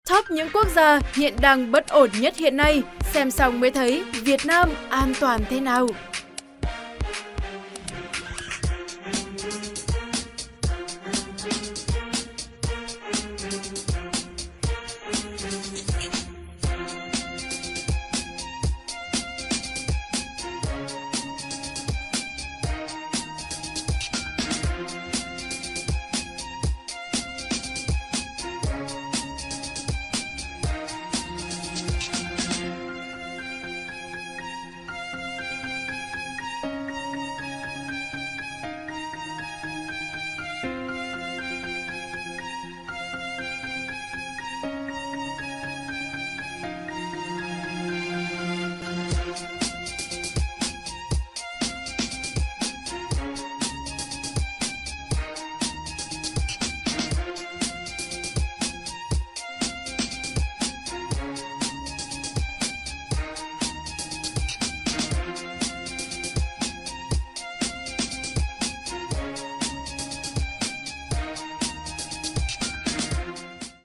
Top những quốc gia hiện đang bất ổn nhất hiện nay, xem xong mới thấy Việt Nam an toàn thế nào.